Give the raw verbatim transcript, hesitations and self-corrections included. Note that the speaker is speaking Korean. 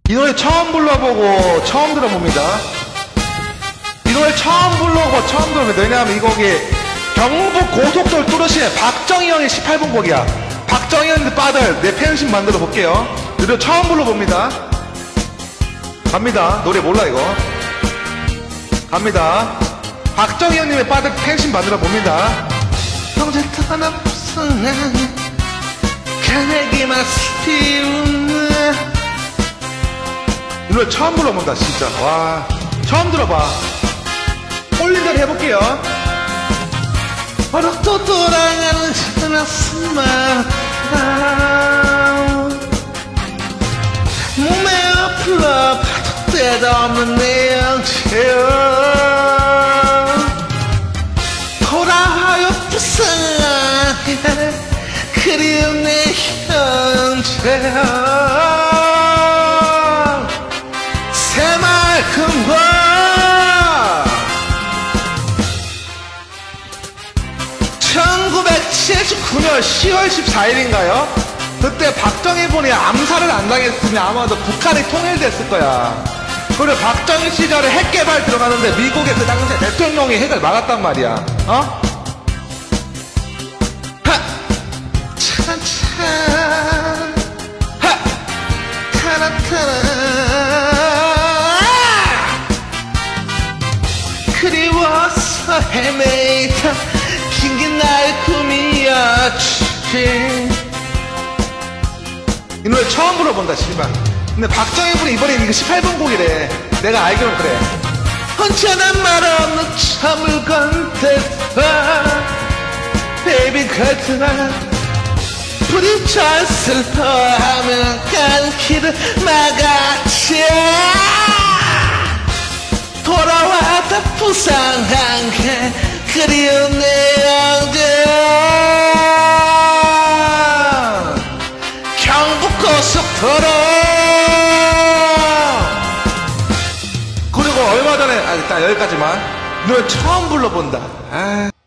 이 노래 처음 불러보고 처음 들어봅니다. 이 노래 처음 불러보고 처음 들어봅니다. 왜냐하면 이 곡이 경북 고속도로 뚫으시는 박정희 형의 십팔 번 곡이야. 박정희 형의 빠들 내 팬심 만들어 볼게요. 그리고 처음 불러봅니다. 갑니다. 노래 몰라 이거. 갑니다. 박정희 형님의 빠들 팬심 만들어 봅니다. 형제 하나 불쌍하네 가내기만 스티우네. 이 노래 처음 불러본다 진짜. 와 처음 들어봐. 꼴린 대로 해볼게요. 바로 또 돌아가는 전화스마 몸에 엎을러 파도 때도 없는 내 형제여 돌아와요 불쌍하게 그리운 내 형제여 새말끔과 천구백칠십구 년 시월 십사일인가요? 그때 박정희 분이 암살을 안 당했으면 아마도 북한이 통일됐을 거야. 그리고 박정희 시절에 핵개발 들어가는데 미국의 그 당시 대통령이 핵을 막았단 말이야. 어? 하! 차란차 하! 타라타라 그리워서 헤매이다 긴긴 나의 꿈이었지. 이 노래 처음 불러본다 씨발. 근데 박정희 분이 이번에 이거 십팔 번 곡이래. 내가 알기로는 그래. 언제나 말 없는 참을 건데봐 베이비 걸트나 부딪혀 슬퍼하면 간 길을 막았지. 돌아왔다 부상한 게 그리운 내 형제 경북고속도로. 그리고 얼마 전에 아 일단 여기까지만. 널 처음 불러본다. 아.